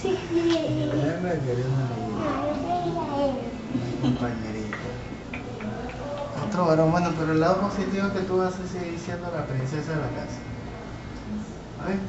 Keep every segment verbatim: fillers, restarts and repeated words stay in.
Déjame querer una amiguita, una compañerita. Otro varón, bueno, pero el lado positivo es que tú vas a seguir siendo la princesa de la casa. ¿Vale?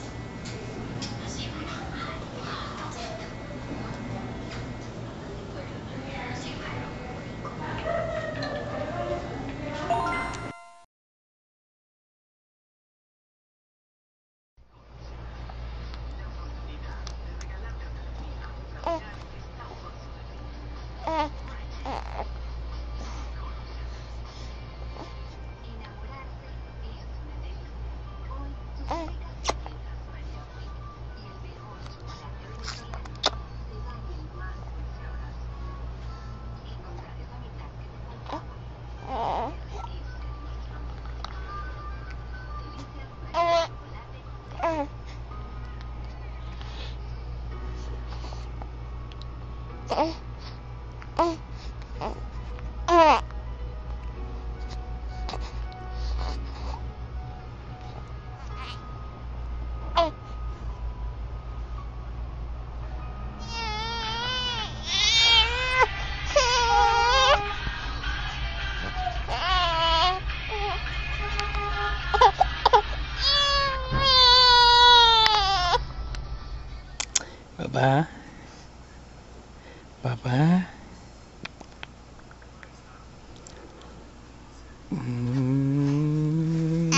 Papá, papá. Mm.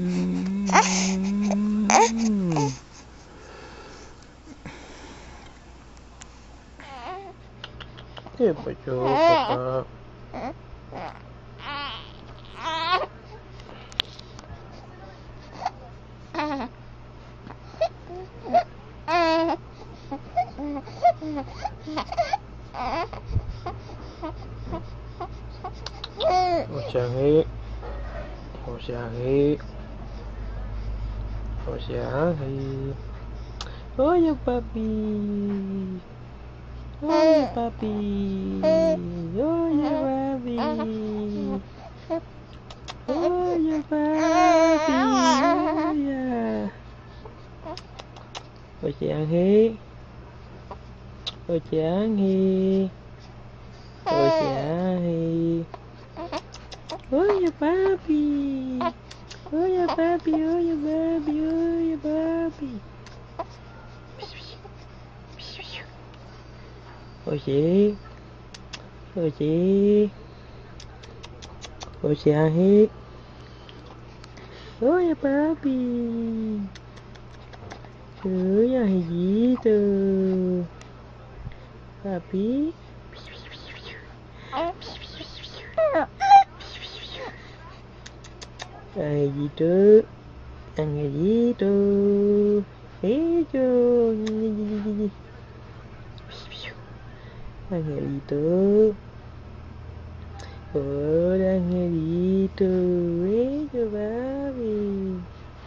¿Qué pasó, papá? Oceange, Oceange, Oceange. Oye, papi. Oye, papi. Oye, papi. Oye, papi. Oceange. Oceange. Oceange. Oye, papi. Oye, papi, oye, papi, oye, papi. Oye. Oye. Oceange. Oye, papi. Oye, angelito. Papi. Angelito, Angelito, Angelito, Angelito, hola Angelito, bello papi.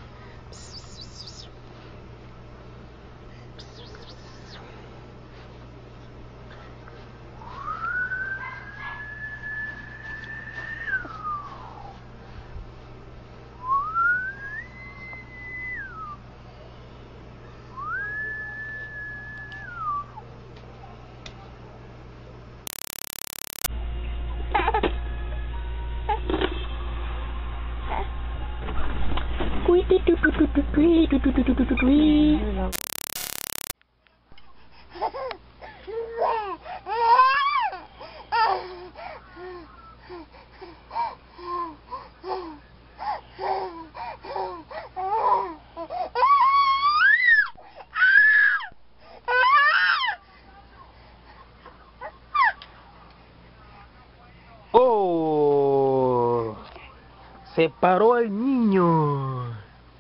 Oh, se paró el niño.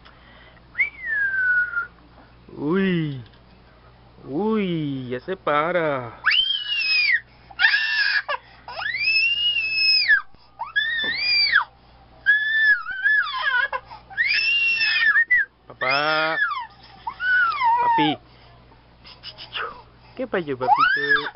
Uy, uy, ya se para. Papá, papi. ¿Qué pasó, papito?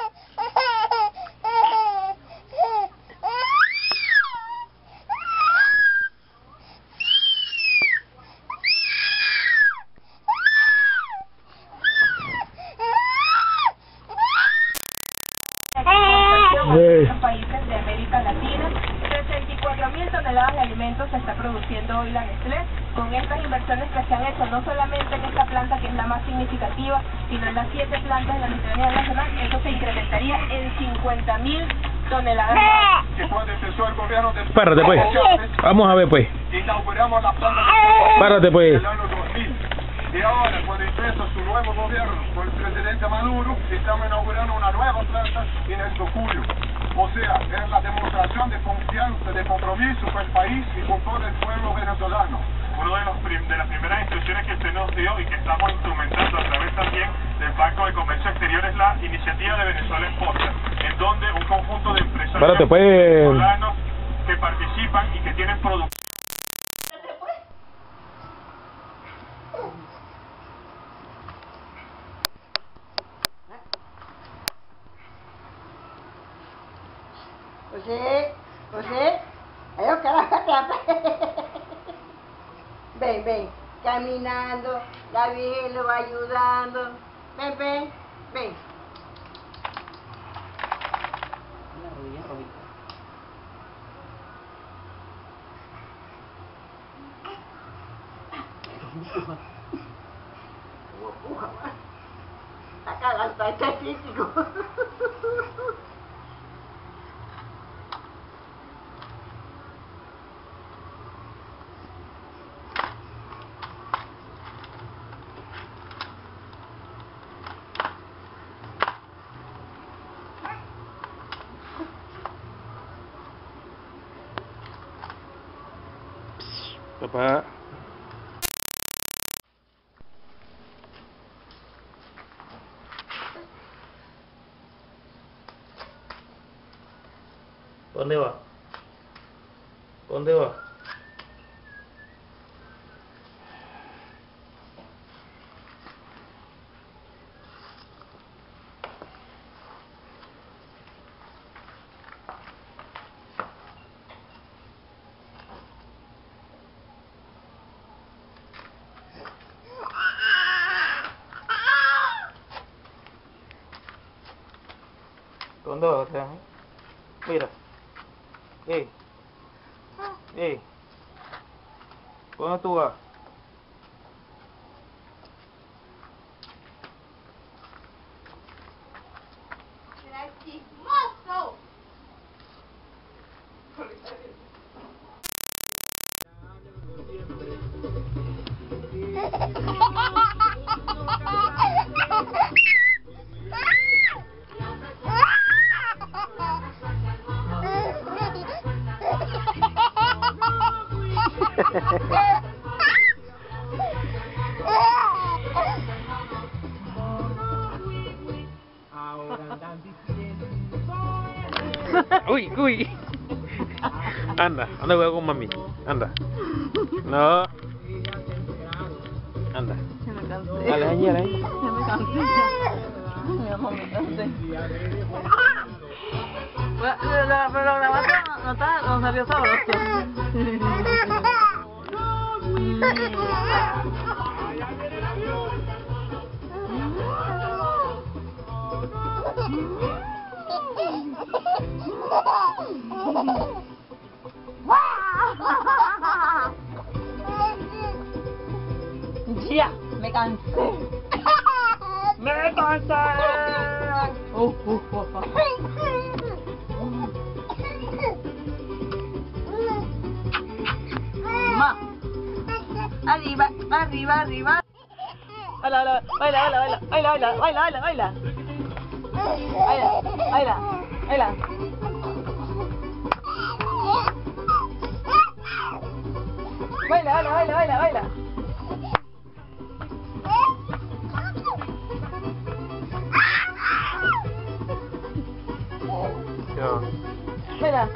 América Latina. sesenta y cuatro mil toneladas de alimentos se está produciendo hoy la Nestlé. Con estas inversiones que se han hecho, no solamente en esta planta que es la más significativa, sino en las siete plantas de la Nestlé Nacional, eso se incrementaría en cincuenta mil toneladas más. Que cuando empezó el gobierno de... Párate pues, vamos a ver pues. Inauguramos la planta de... Párate pues. el año dos mil. Y ahora, cuando empieza su nuevo gobierno con el presidente Maduro, estamos inaugurando una nueva planta en el Tocuyo. O sea, es la demostración de confianza, de compromiso con el país y con todo el pueblo venezolano. Una de, los prim de las primeras instrucciones que usted nos dio y que estamos instrumentando a través también del Banco de Comercio Exterior es la iniciativa de Venezuela Exporta, en donde un conjunto de empresarios Párate, pues. venezolanos que participan y que tienen productos. José, José, eu quero atrapalhar. Ven, ven, caminando, la Virgen lo va ayudando. Ven, ven, ven. Una rodilla, rodilla. Acá la está físico. Papá. ¿Dónde va? ¿Dónde va? ¿Dónde va? Mira. Ey. Ey. ¿Dónde tú vas? Uy, uy. Anda, anda juega con mami. Anda. No. Anda. Ya me cansé. Dale, ahí, ahí. Ya me cansé. Mi amor, me cansé. Pero la, pero la grabación no, está, no salió sabroso. Ya, me cansé. Me cansé. Uh, uh, uh, uh. Ma. Arriba, arriba, arriba. Baila, baila, baila, baila, baila, baila, baila, baila, baila. Baila, baila, baila. Baila, baila, baila, baila, baila. Yo. Baila.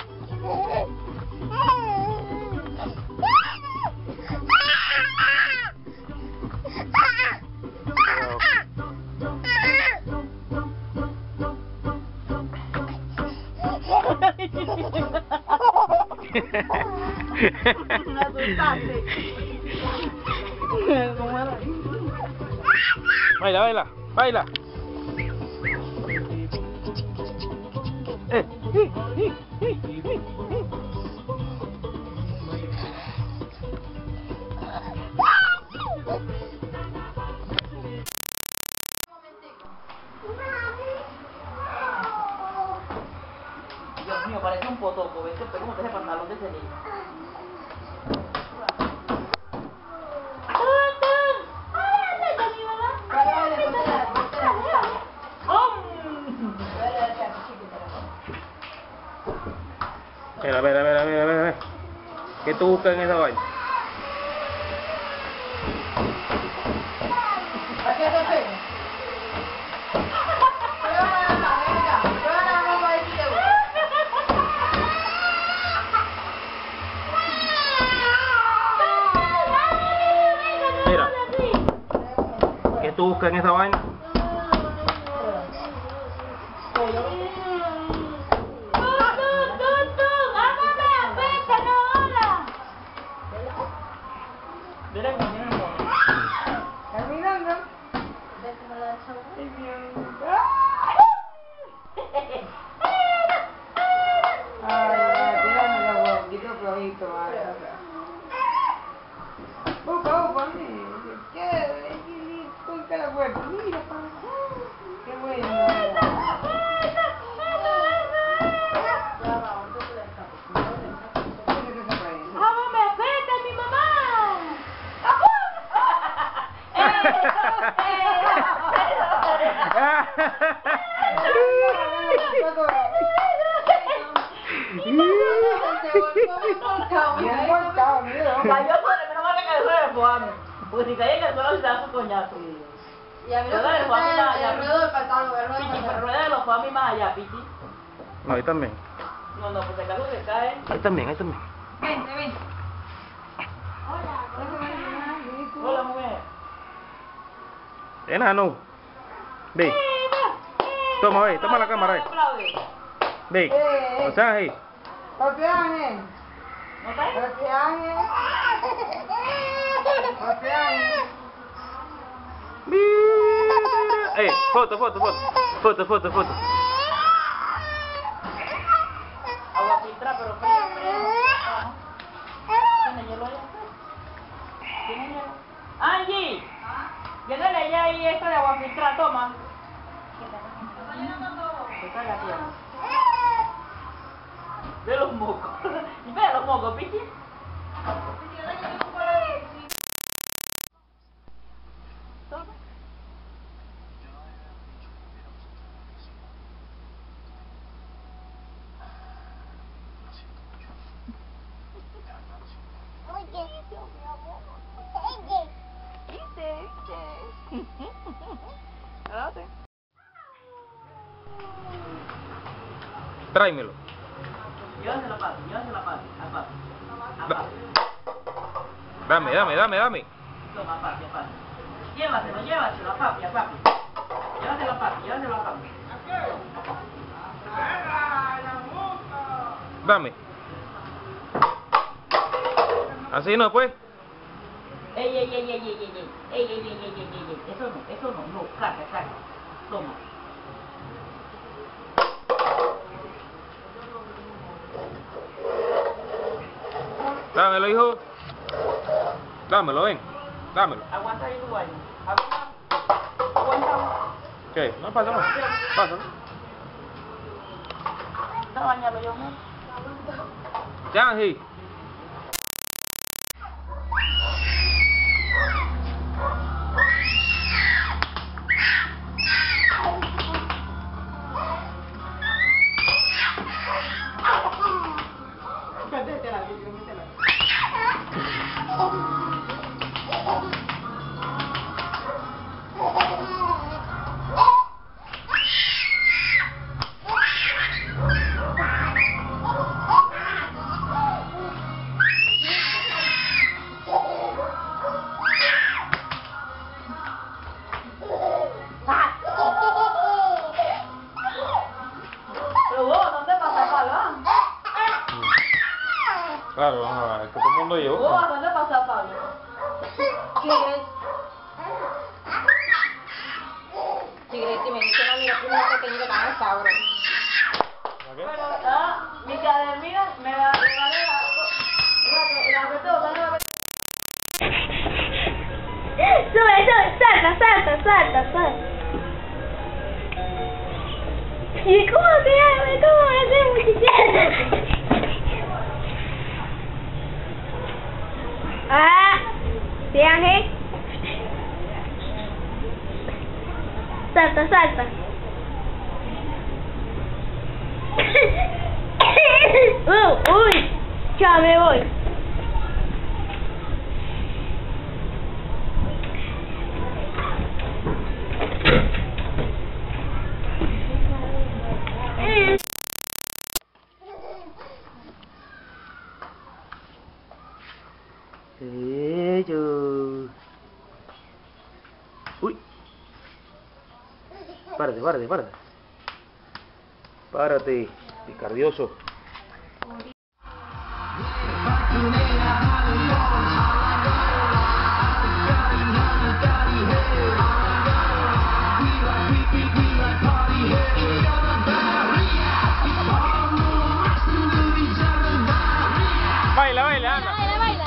Me asustaste. ¿Cómo era? Baila, baila, baila. Eh. Dios mío, parece un potopo, ¿ves? ¿Cómo te ese pantalón de ese niño? Mira, mira, mira, mira, mira. ¿Qué tú buscas en esa vaina? ¿Aquí es el pelo? Mira. ¿Qué tú buscas en esa vaina? Caminando. Ay, tirame la huevita flojito, vale. Upa, upa, mira, qué toca la puerta, mira, pa. Qué bueno. Bien volcado, mira. Cayó sobre, menos mal que cayó sobre el foame. Porque si caía en el suelo se da su coñazo. Y a mí no Rueda me de foame más gusta allá. el ruedo del pantalón, el ruedo del Pichi, pero pantalón. rueda de los foame más allá, Pichi. No, ahí también. No, no, porque acaso se cae. Ahí también, ahí también. Vente, vente. Hola, mujer. Enano. Ve. Toma, ve, toma la cámara, ve. Aplaude. Ve. O sea, ahí. Papi Ángel. ¿No está ahí? Papi Ángel. Papi Ángel. Eh, foto, foto, foto. Foto, foto, foto. Agua filtrada, pero fría, fría. Ajá. ¿Tiene hielo allá? ¿Tiene hielo? ¡Angie! Llénale ya ahí esta de agua filtrada, toma. Se caga, tía. Ve los mocos. Y ve los mocos, Pichi. Toma. Tráemelo. Llévaselo a papi, llévaselo a papi, a papi. A Da- papi. Dame, dame, dame, dame. Toma, a papi, a papi. Llévaselo, llévaselo a papi, a papi. Llévaselo a papi, llévaselo a papi. Dame. Así no, pues. Ey, ey, ey, ey, ey, ey, ey, ey, ey, ey, ey, ey, ey, ey. Eso no, eso no, no, saca, saca. Toma. Dámelo, hijo. Dámelo, ven. Dámelo. Aguanta ahí tu baño. Aguanta. Aguanta. ¿Qué? No, pásalo. Pásalo. No, bañalo yo, ¿no? Ya, sí. Pero vos, ¿dónde pasa palo? Claro, no, es que todo el mundo llevó. Vos, ¿dónde pasa Pablo? Tigres. Tigres, si me dice no, mira, primero que tengo tan sabroso. Pero, ah, mi cademina me va a llevar la... La apretó, la apretó. Sube, sube, salta, salta, salta, salta. ¿Y cómo se hace? ¿Cómo hacemos, chiquita? Ah, viaje. Salta, salta. uh, uy, ya me voy. Ello. Uy. Párate, párate, párate. Párate, picardioso. Baila, baila, anda. Baila, baila.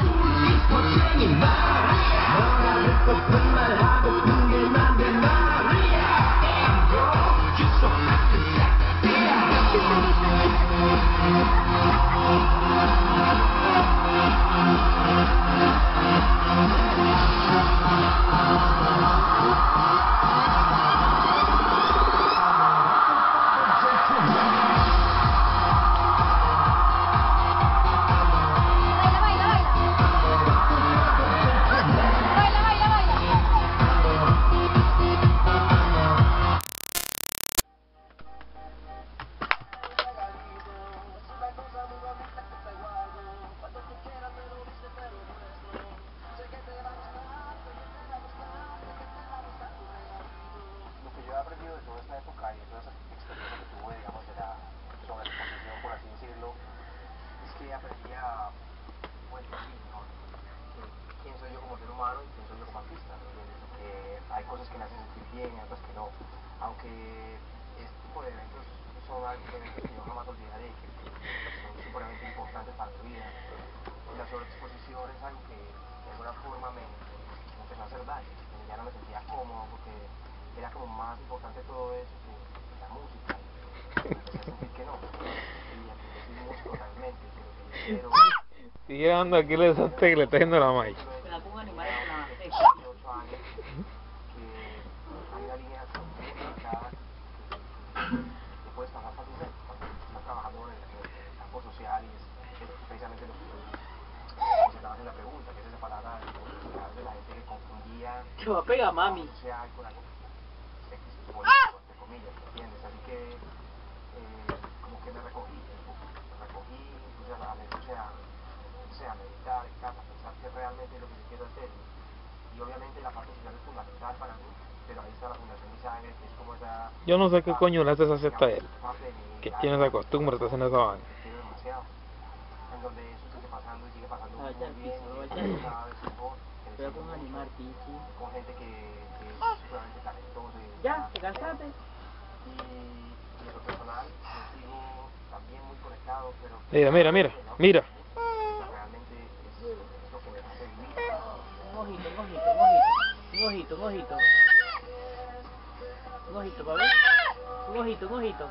Lo que yo he aprendido de toda esta época y de toda esa experiencia que tuve, digamos, de la sobreexposición, por así decirlo, es que aprendí a, pues, decir, ¿no? Que- quién soy yo como ser humano y quién soy yo como artista, ¿no? Que hay cosas que me hacen sentir bien y otras que no, aunque este tipo de eventos son eventos que yo jamás olvidaré, que, que son supremamente importantes para mi vida, y la sobreexposición es algo que de alguna forma me, me empezó a hacer daño, que ya no me sentía cómodo porque era como más importante todo eso que la música, y empecé a sentir que no, y aunque yo soy músico realmente, pero que yo quiero... Sigue dando aquí el desastre que le está haciendo la May. Me la pongo a animar en la dieciocho años, que hay una línea muy delicada que puedes pasar fácilmente cuando estás trabajando en el, en el campo social y es, es precisamente lo que se estaba haciendo la pregunta, que es esa palabra de social de la gente que confundía Te va a pegar, mami. social con algo sexy, político, entre comillas, ¿entiendes? Así que eh, como que me recogí, me recogí, puse a la mente, o sea, o sea, meditar en casa, pensar que realmente es lo que yo quiero hacer. Y obviamente la parte social es fundamental para mí, pero ahí está la Fundación Isabel, que es como esa... Yo no sé qué coño le haces hacer a él. parte de mi Que vida, tiene esa costumbre de hacer esa vaina. que quiero demasiado. En donde eso sigue pasando y sigue pasando Lo va a muy echar bien, piso, lo va a y echar. cada vez mejor, Te voy a creciendo poner a mucho, animar, Pichi. con gente que, que es sumamente talentosa y Ya, está- te cansaste. y, y en lo personal yo sigo también muy conectado, pero Mira, mira, mira, mira. realmente es, es lo que me hace vivir. Un ojito, un ojito, un ojito. Un ojito, un ojito. Un ojito, papi. Un ojito, un ojito.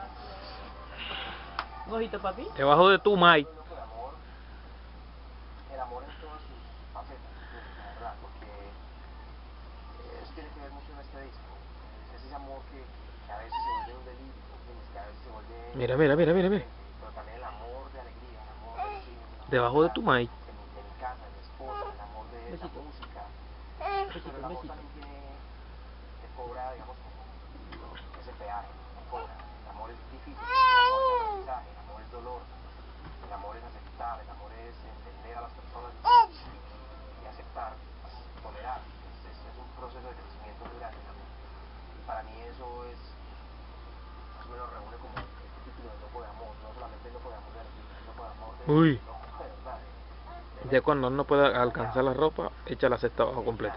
Un ojito, papi. Debajo de tu May. El amor, el amor en todas sus facetas, la verdad, porque eso tiene que ver mucho en este disco. Es ese amor que, que a veces se vuelve un delirio, ¿entiendes? Que a veces se vuelve... Mira, mira, mira, mira, mira. Pero también el amor de alegría, el amor de sí, el amor Debajo de tu May. de mi, de mi casa, de mi esposa, el amor de la Besito. música. Besito, Pero el amor besito. también tiene, te cobra, digamos, como ese peaje, te cobra. El amor es difícil, el amor es aprendizaje, el amor es dolor, el amor es aceptar, el amor es entender a las personas y aceptar, tolerar. Es, es, es un proceso de crecimiento muy grande, el amor. Y para mí eso es, eso me lo reúne como este título de loco de amor, no solamente el loco de amor de artista, el loco de amor de Uy. loco de verdad. de- de Ya cuando no pueda alcanzar la ropa, echa la cesta abajo completa.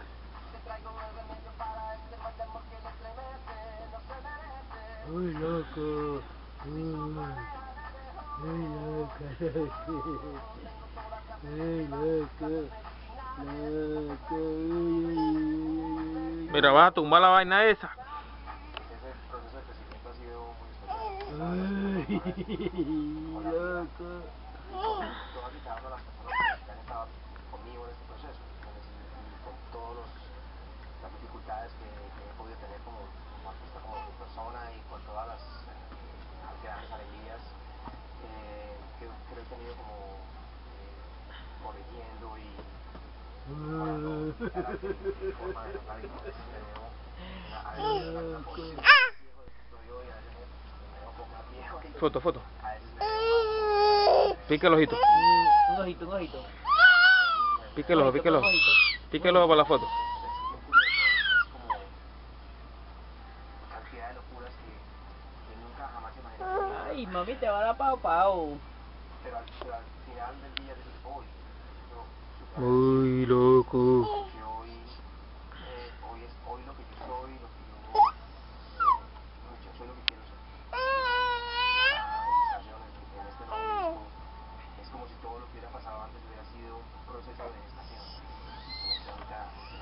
Uy, loco. Uy. Mira, vas a tumbar la vaina esa. Ese proceso de crecimiento ha sido muy especial. Loco. Todas y cada una de las personas que han estado conmigo en este proceso, y con todas las dificultades que, que he podido tener como, como artista, como persona, y con todas las eh, grandes alegrías eh, que, que he tenido como eh, corrigiendo y mejorando mi forma de hablar, y a veces me veo a veces me veo un poco viejo y a veces me veo un poco más viejo. Foto, foto. A veces me veo Pique el ojito. Un ojito, un ojito. Pique el ojo, pique el ojo. Pique el ojo para la foto. cantidad de locuras que, que nunca jamás imaginé. Ay, mami, te va a dar pao pao. Pero al, pero al final del día dices, hoy, yo superé, Uy, loco. que hoy, eh, hoy es hoy lo que yo soy, lo que yo, eh, yo soy lo que quiero ser. Esta estación en, en este nuevo disco es como si todo lo que hubiera pasado antes hubiera sido un proceso de estación. Como que ahorita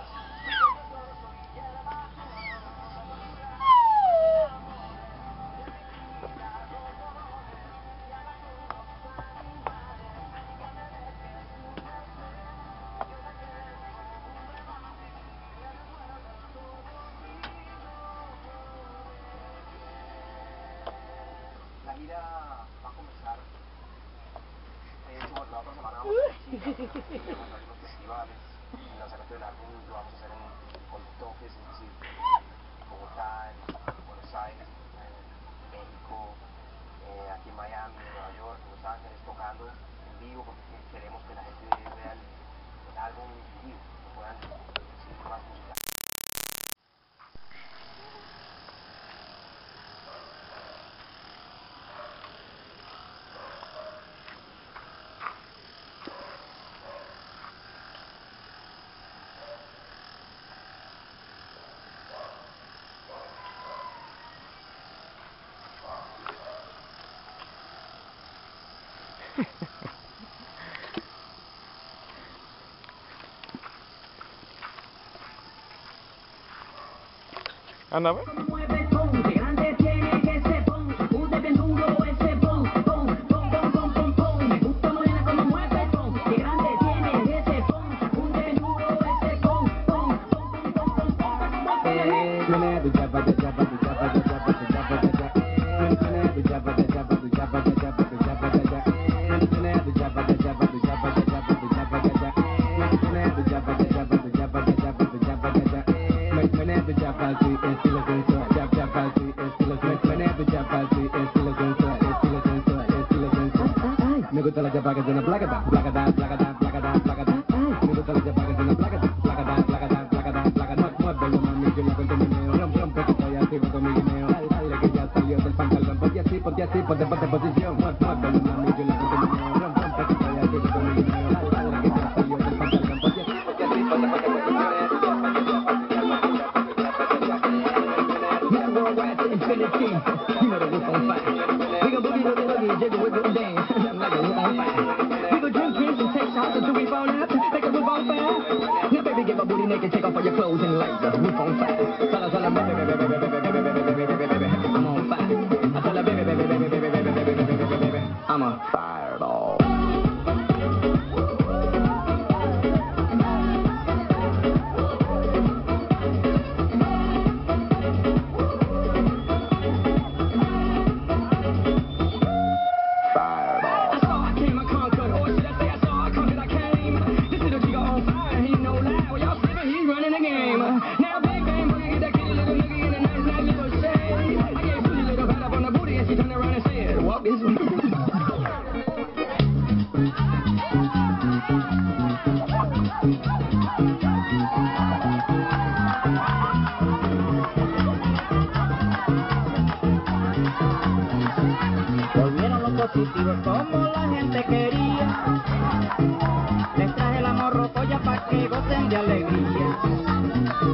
la gira va a comenzar. De hecho, la otra semana vamos a Chile, vamos a hacer unos festivales. El lanzamiento del álbum lo vamos a hacer en, con toques, es decir, en Bogotá, en Buenos Aires, en México, eh, aquí en Miami, en Nueva York, en Los Ángeles, tocando en vivo, porque queremos que la gente vea el, el álbum en vivo, que puedan recibir más música. Anda, ve. Me gusta la chapa que suena placata, placata, placata, placata, placata. Me gusta la chapa que suena placata, placata, placata, placata, placata. Muévelo, mami, que la cuento meneo. Rompe, rompe, que estoy activo con mi guineo. Dale, dale, que ya salió del pantalón. Ponte así, ponte así, ponte, ponte posición. Muévelo, mami, que la cuento meneo. Rompe, rompe, que estoy activo con mi guineo. Dale, dale, que ya salió del pantalón. Ponte así, ponte así, ponte, ponte posición. Mister Worldwide to infinity. You know the roof on fire. We gon' boogie, boogie, boogie, jiggle, wiggle, and dance. Like a roof on fire. We gon' drink, drink, and take shots until we fall out. Like a roof on fire. Now baby, get my booty naked, take off all your clothes and light the roof on fire. Sola, sola, baby, baby, baby, baby, baby, baby, baby, baby, baby, baby, I'm on fire. I sola, baby, baby, baby, baby, baby, baby, baby, baby, baby, I'm a fireball. Volvieron los positivos como la gente quería. Les traje la morrocoya pa' que gocen de alegría.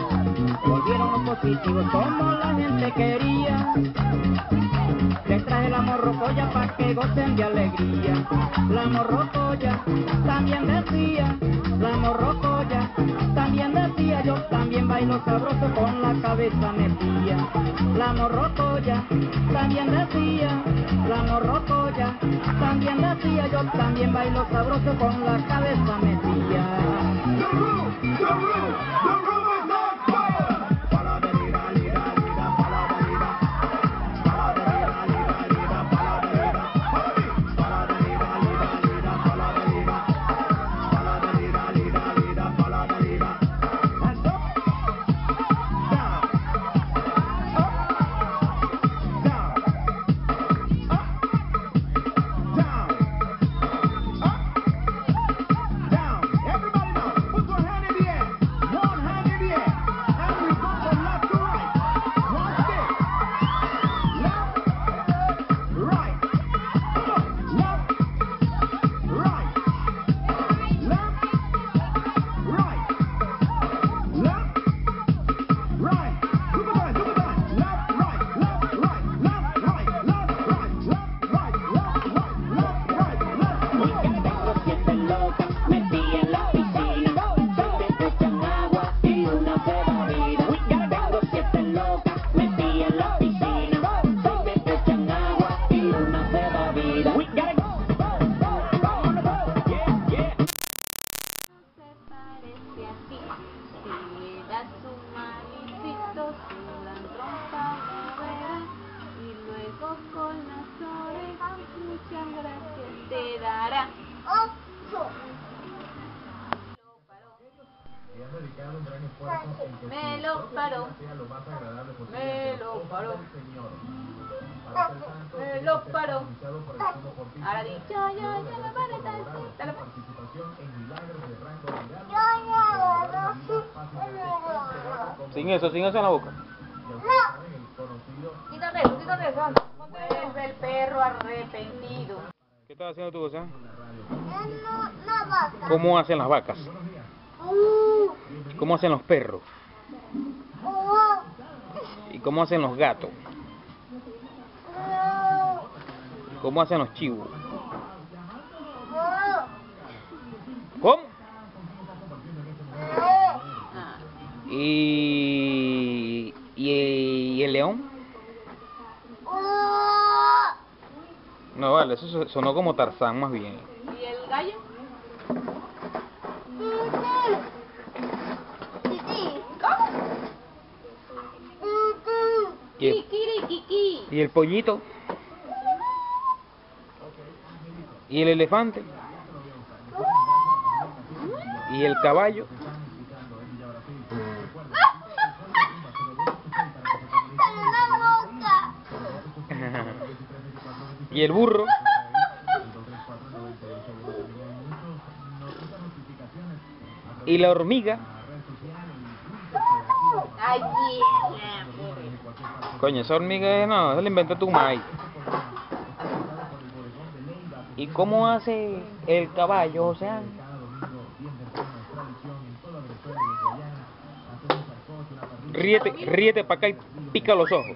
Volvieron los positivos como la gente quería. Les traje la la morrocoya pa' que gocen de alegría. La morrocoya también decía, la morrocoya también decía, yo también bailo sabroso con la cabeza metida. La morrocoya también decía, la morrocoya también decía, yo también bailo sabroso con la cabeza metida. Me lo paró, me lo paró, me lo paró. Ahora di, yo, yo, yo me paré, dale, Sin eso, sin eso en la boca. Quítate eso, quítate eso, anda. Es el perro arrepentido. ¿Qué estás haciendo tú, José? Una vaca. ¿Cómo hacen las vacas? ¿Y cómo hacen los perros? ¿Y cómo hacen los gatos? ¿Cómo hacen los chivos? ¿Cómo? ¿Y, y, y el león? No, vale, eso sonó como Tarzán más bien. ¿Y el gallo? ¿Y el, Kikirikiki. ¿Y el pollito? ¿Y el elefante? ¿Y el caballo? ¿Y el burro? ¿Y la hormiga? Ay, Coño, esa hormiga no, se la inventó tu maíz. ¿Y cómo hace el caballo, o sea? Ríete, ríete para acá y pica los ojos.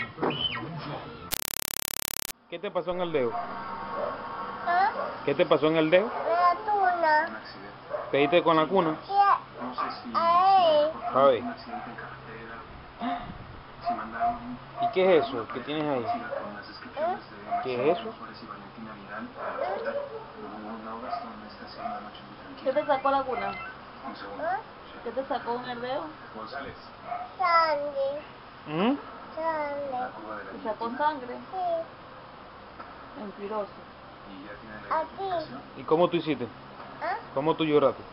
¿Qué te pasó en el dedo? ¿Qué te pasó en el dedo? La tuna. ¿Te diste con la cuna? Ahí. A ver. ¿Y qué es eso? ¿Qué tienes ahí? ¿Qué es eso? ¿Qué te sacó la cuna? ¿Qué te sacó un dedo? Sangre. ¿Mm? Sangre. ¿Te sacó sangre? Sí. Mentiroso. Aquí. ¿Y cómo tú hiciste? ¿Ah? ¿Cómo tú lloraste?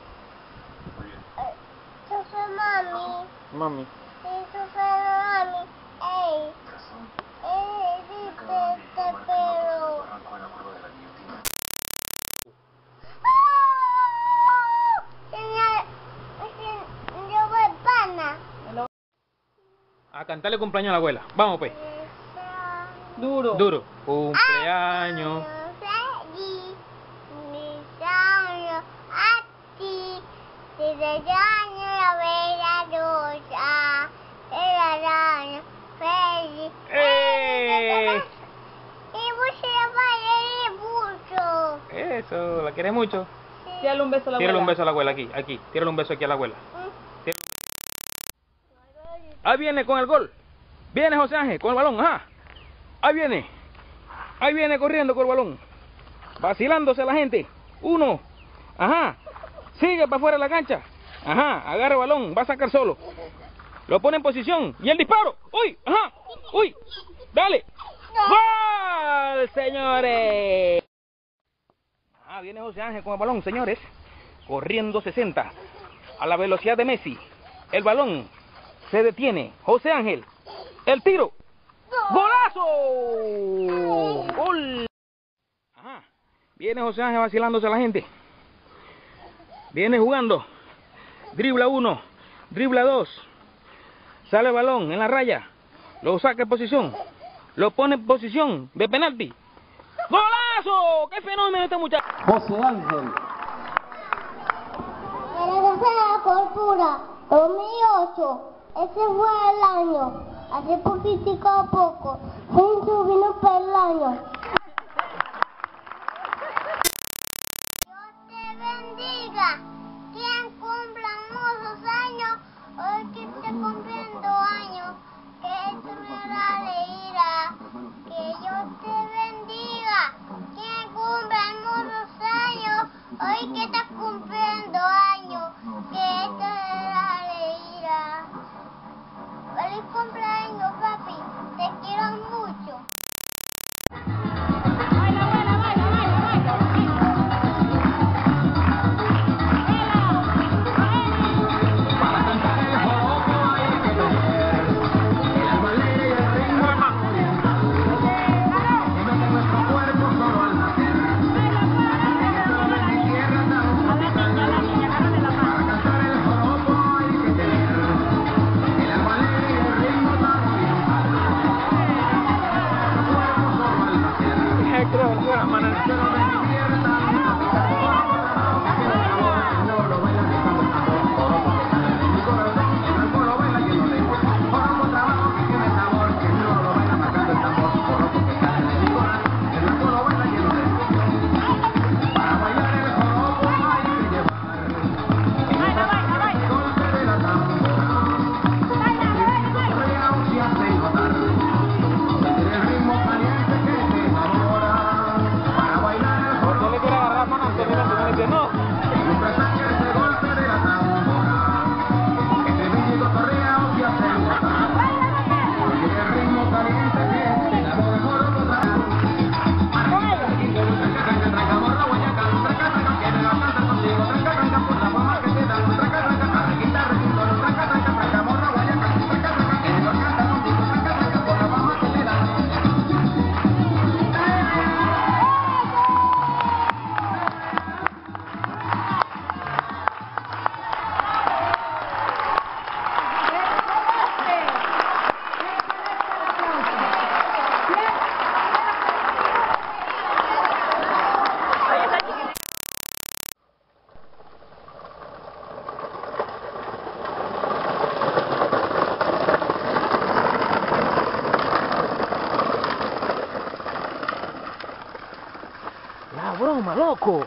Eso fue mami. Mami. Eso fue mami. Ey. Ey, dice este pelo. Señor, yo voy pana. A cantarle cumpleaños a la abuela. Vamos pues. Duro. Duro. Cumpleaños. Feliz, mis años a ti. Desde el año la bella rosa. El año feliz. ¡Eh! Y Eso, ¿la quieres mucho? Tírale un beso a la Tírale abuela. un beso a la abuela aquí, aquí. Tírale un beso aquí a la abuela. Tírale. Ahí viene con el gol. Viene José Ángel con el balón, ajá. Ahí viene. Ahí viene corriendo con el balón. Vacilándose la gente. Uno. Ajá. Sigue para afuera de la cancha. Ajá. Agarra el balón. Va a sacar solo. Lo pone en posición. Y el disparo. Uy. Ajá. Uy. Dale. ¡Gol, señores! Ah, viene José Ángel con el balón, señores. Corriendo sesenta. A la velocidad de Messi. El balón se detiene. José Ángel. El tiro. ¡Golazo! ¡Gol! Ajá. Viene José Ángel vacilándose a la gente. Viene jugando. Dribla uno. Dribla dos. Sale el balón en la raya. Lo saca en posición. Lo pone en posición de penalti. ¡Golazo! ¡Qué fenómeno este muchacho! José Ángel. En la tercera cultura, dos mil ocho, ese fue el año. Hace poquitico a poco, sin subir un peldaño. Dios te bendiga, quien cumpla muchos años, hoy que esté cumpliendo años, que tu me ira, que Dios te bendiga, quien cumpla muchos años, hoy que estás cumpliendo años, que tu me ira. Feliz cumpleaños, papi, te quiero mucho. La broma, loco.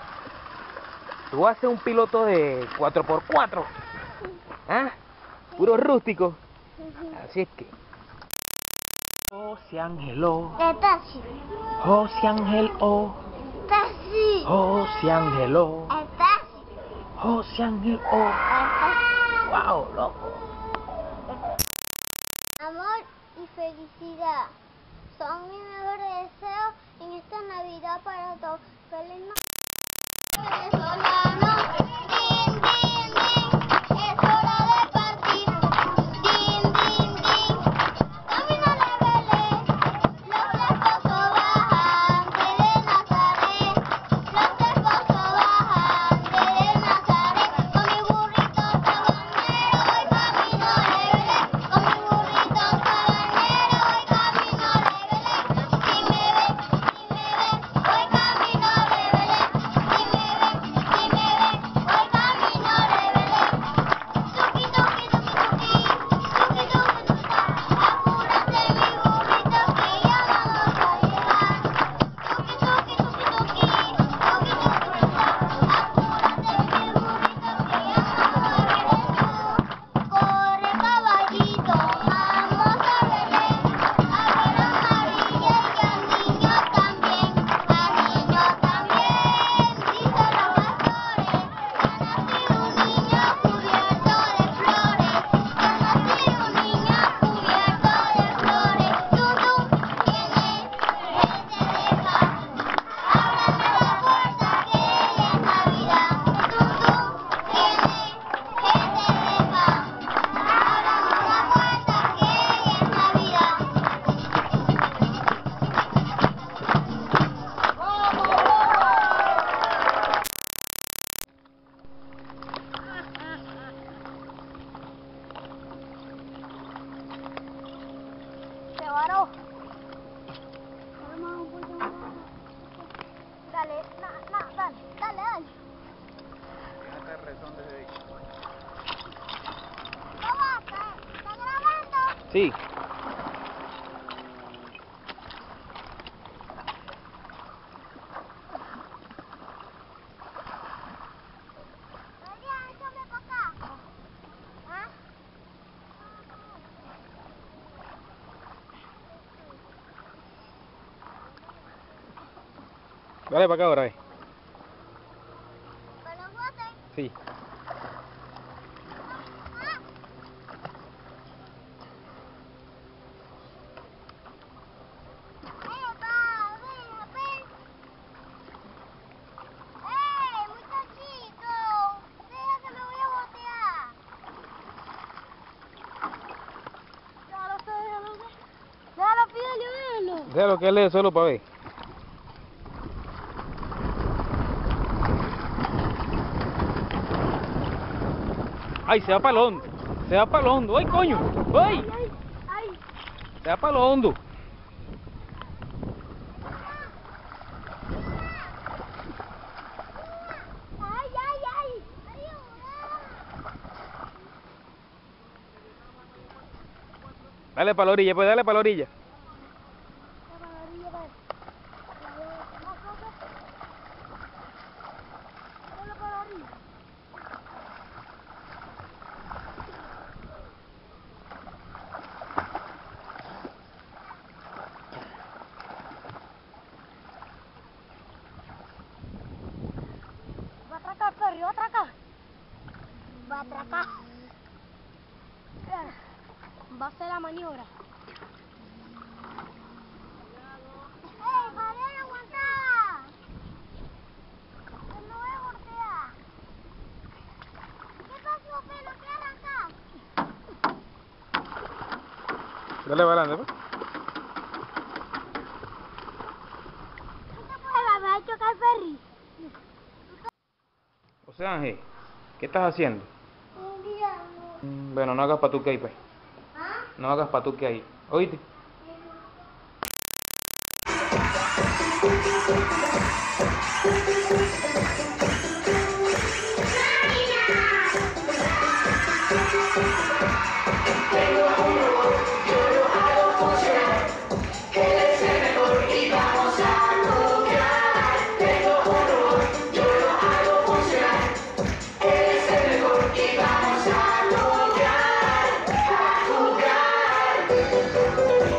Tú haces un piloto de cuatro por cuatro. ¿Ah? Puro rústico. Así es que... José Ángel O. Taxi. José Ángel O. Taxi. José Ángel O. Taxi. José Ángel O. Wow, loco. Amor y felicidad son mis mejores deseos en esta Navidad para todos. Feliz Navidad. Venezolano, din, din, din, es hora de partir. Din, din, din, camino a la Belén. Los esposos bajan desde Nazaret. Los esposos bajan desde Nazaret. Con mi burrito sabanero voy camino a Belén. Con mi burrito sabanero voy camino a Belén. Si me ven, si me ven, voy camino a Belén. Si me ven, si Sí. Dale para acá ahora, eh. ¿Para los botes? Sí. Déjalo que él lee solo para ver. Ay, se va para lo hondo. Se va para lo hondo. ¡Ay, coño! ¡Ay! Se va para lo hondo. ¡Ay, ay, ay! Dale para la orilla, pues dale para la orilla. Va a atracar, Perry, va a atracar. Va a atracar. Va a hacer la maniobra. ¡Ey, Mariano, aguanta! Que no voy a voltear. ¿Qué pasó, pelo? ¿Qué arranca? Dale para adelante, pues. ¿Qué puede? Me va a chocar, Perry. José Ángel, ¿qué estás haciendo? Mm, Bueno, no hagas patuque ahí, pues. No hagas patuque ahí. ¿Oíste? ¡Ay,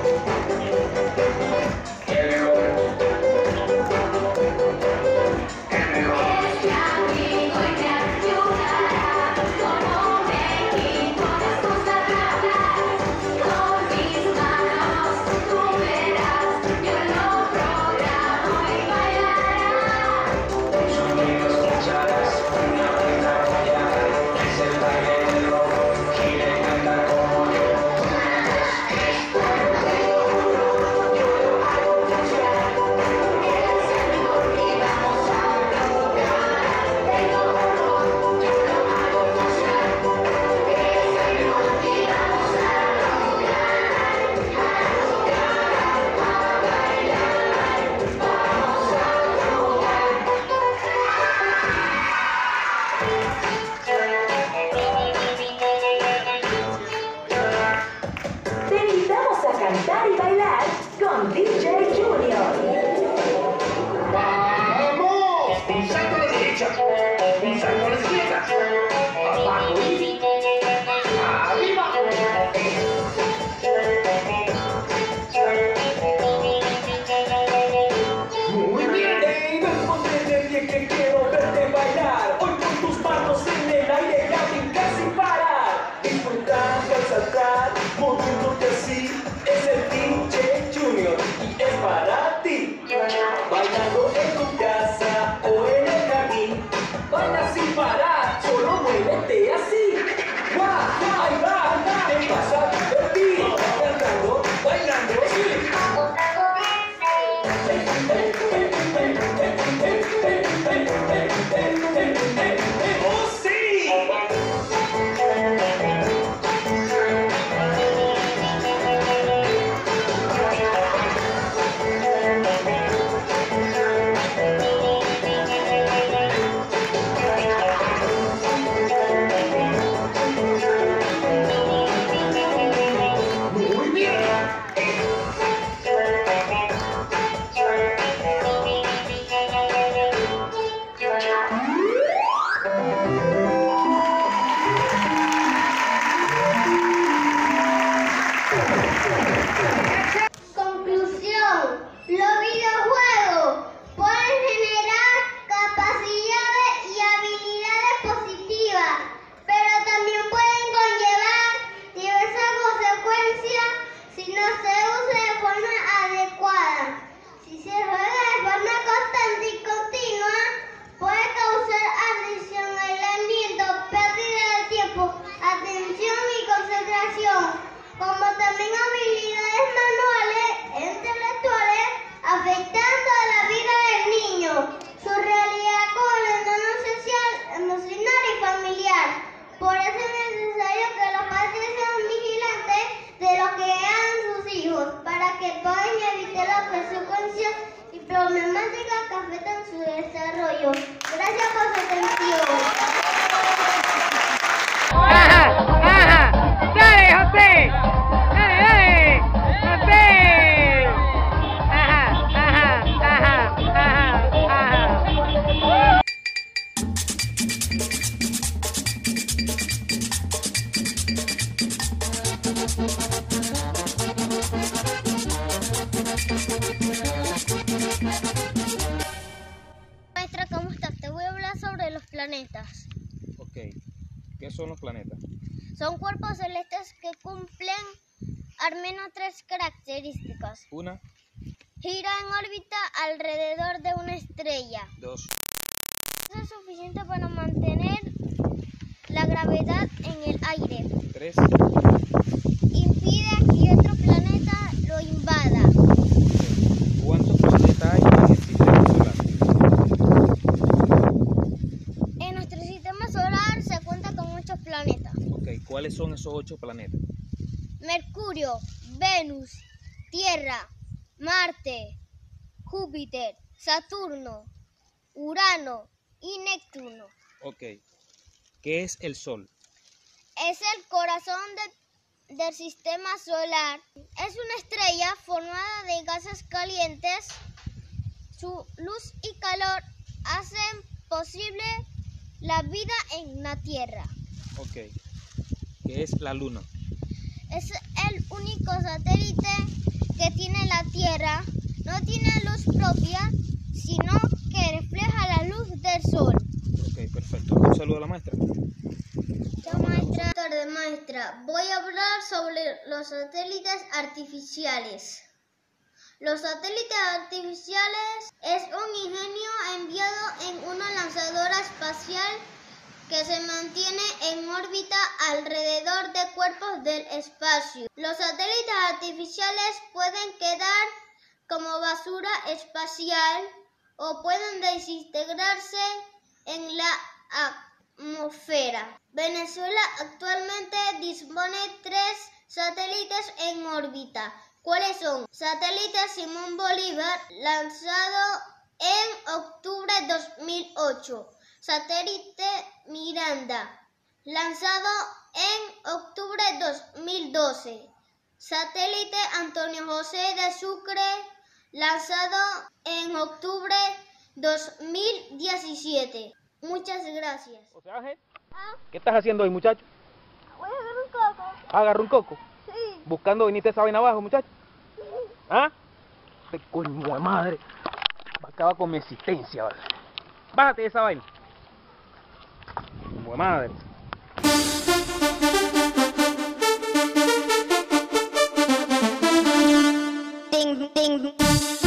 Los videojuegos pueden generar capacidades y habilidades positivas, pero también pueden conllevar diversas consecuencias si no se usa de forma adecuada. Si se juega de forma constante y continua, puede causar adicción, aislamiento, pérdida de tiempo, atención y concentración, como también habilidades manuales e intelectuales, afectando a la vida del niño, su realidad con el entorno social, emocional y familiar. Por eso es necesario que los padres sean vigilantes de lo que hagan sus hijos, para que puedan evitar las consecuencias y problemáticas que afectan su desarrollo. Gracias por su atención. ¡Ajá! ¡Ajá! ¡Dale, José! ¡Dale, dale! ¡José! ¡Ajá! ¡Ajá! ¡Ajá! ¡Ajá! ¡Ajá! Maestra, ¿cómo estás? Te voy a hablar sobre los planetas. Ok. ¿Qué son los planetas? Son cuerpos celestes que cumplen al menos tres características. Una, Gira en órbita alrededor de una estrella. dos, Eso es suficiente para mantener la gravedad en el aire. tres, Impide que otro planeta lo invada. ¿cuántos planetas hay en el sistema solar? En nuestro sistema solar se cuenta con muchos planetas. Ok, ¿cuáles son esos ocho planetas? Mercurio, Venus, Tierra, Marte, Júpiter, Saturno, Urano y Neptuno. Ok. ¿Qué es el Sol? Es el corazón de- del sistema solar. Es una estrella formada de gases calientes. Su luz y calor hacen posible la vida en la Tierra. Ok. ¿Qué es la Luna? Es el único satélite que tiene la Tierra. No tiene luz propia, sino que refleja la luz del sol. Ok, perfecto. Un saludo a la maestra. Chao, maestra. Buenas tardes, maestra. Voy a hablar sobre los satélites artificiales. Los satélites artificiales es un ingenio enviado en una lanzadora espacial que se mantiene en órbita alrededor de cuerpos del espacio. Los satélites artificiales pueden quedar como basura espacial o pueden desintegrarse en la atmósfera. Venezuela actualmente dispone tres satélites en órbita. ¿Cuáles son? Satélite Simón Bolívar, lanzado en octubre de dos mil ocho. Satélite Miranda, lanzado en octubre de dos mil doce. Satélite Antonio José de Sucre, lanzado en octubre de dos mil diecisiete. Muchas gracias. José Ángel, ¿qué estás haciendo hoy, muchacho? Voy a agarrar un coco. ¿Agarra un coco? Sí. ¿Buscando venirte esa vaina abajo, muchacho? ¿Ah? Este coño de madre va a acabar con mi existencia, ¿vale? Bájate de esa vaina. Coño de madre. Ding, ding.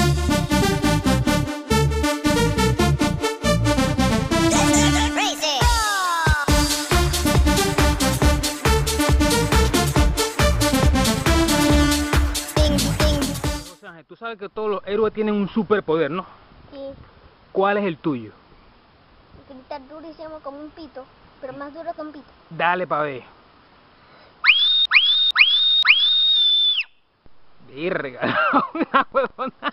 José Ángel, tú sabes que todos los héroes tienen un superpoder, ¿no? Sí, ¿Cuál es el tuyo? gritar durísimo como un pito, pero más duro que un pito. Dale pa' ver. Virga, una huevona.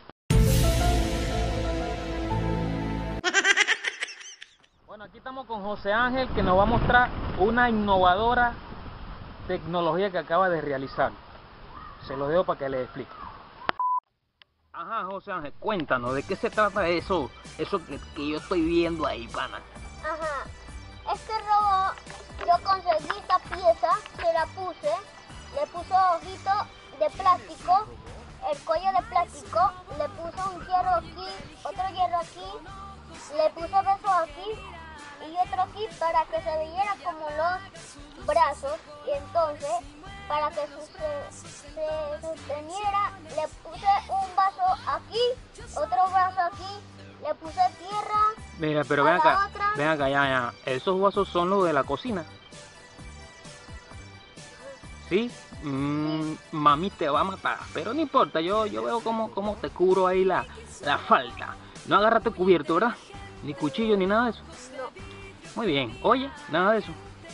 Bueno, aquí estamos con José Ángel, que nos va a mostrar una innovadora tecnología que acaba de realizar. Se lo dejo para que le explique. Ajá, José Ángel, cuéntanos, ¿de qué se trata eso? Eso que, que yo estoy viendo ahí, pana. Ajá. Este robot, yo conseguí esta pieza, se la puse, le puso ojito de plástico, el cuello de plástico, le puso le puse besos aquí y otro aquí para que se viera como los brazos. Y entonces, para que se, se sosteniera, le puse un vaso aquí, otro vaso aquí, le puse tierra. Mira, pero ven acá, ven acá, ya, ya. Esos vasos son los de la cocina. ¿Sí? Mm, mami te va a matar, pero no importa, yo, yo veo cómo, cómo te cubro ahí la, la falta. No agarraste cubierto, ¿verdad? Ni cuchillo, ni nada de eso. No. Muy bien, oye, nada de eso.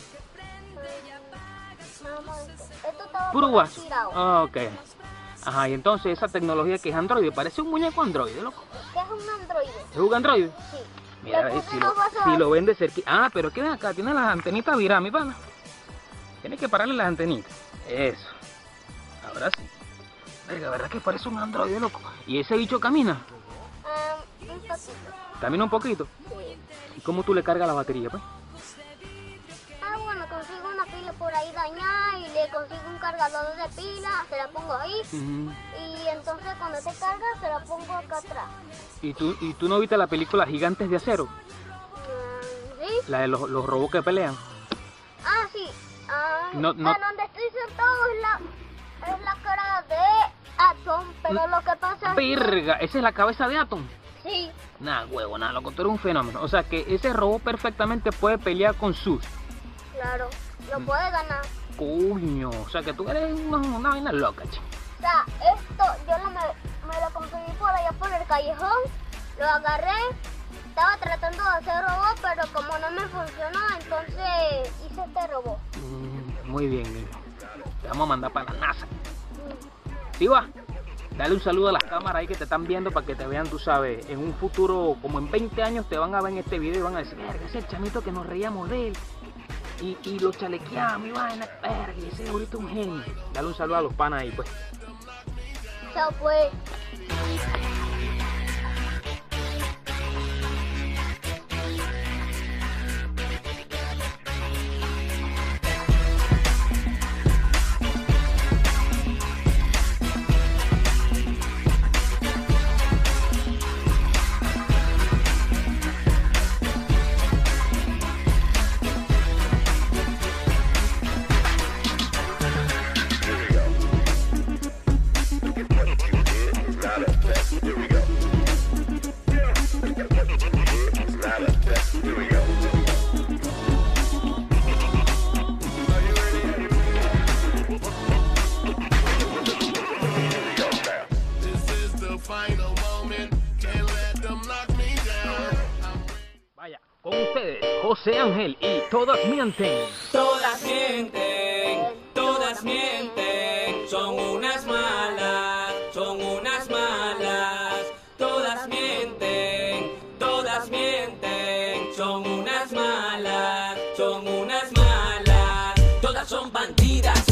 Esto estaba Puro por ahí vaso. tirado. Ok. Ajá, y entonces esa tecnología que es androide, parece un muñeco androide, loco. ¿Qué es un androide? ¿Es un androide? Sí. Mira, Le eh, puse si, lo, unos vasos si lo aquí. ven de cerca. Ah, pero es que ven acá, tiene las antenitas viradas, mi pana. Tienes que pararle las antenitas. Eso. Ahora sí. Verga, ¿verdad que parece un androide, loco? ¿Y ese bicho camina? Um, un poquito. ¿Camina un poquito? Sí. ¿Y cómo tú le cargas la batería, pues? Ah, bueno, consigo una pila por ahí dañada y le consigo un cargador de pila, se la pongo ahí. Uh-huh. Y entonces cuando se carga, se la pongo acá atrás. ¿Y tú, ¿Y tú no viste la película Gigantes de Acero? Mm, ¿Sí? La de los, los robots que pelean. Ah, sí. Ah, No, no. ah, donde estoy sentado es la, es la cara de Atom, pero lo que pasa es que... Verga, esa es la cabeza de Atom. Sí, Nah, huevo, nada, loco, tú eres un fenómeno. O sea que ese robot perfectamente puede pelear con sus. claro, lo puede ganar. Coño, o sea que tú eres una, una vaina loca, che. O sea, esto yo lo me, me lo conseguí por allá por el callejón, lo agarré, estaba tratando de hacer robot, pero como no me funcionó, entonces hice este robot. Mm, muy bien, eh. Te vamos a mandar para la NASA. Mm. ¿Sí va? Dale un saludo a las cámaras ahí que te están viendo para que te vean, tú sabes, en un futuro, como en veinte años, te van a ver en este video y van a decir, verga, ese es el chamito que nos reíamos de él. Y, y lo chalequeamos, y vaina, verga, ese es ahorita un genio. Dale un saludo a los panas ahí, pues. Chao, pues. Vaya, con ustedes, José Ángel y Todas Mienten. Todas mienten, todas mienten, son unas malas, son unas malas. Todas mienten, todas mienten, son unas malas, son unas malas. Todas son bandidas.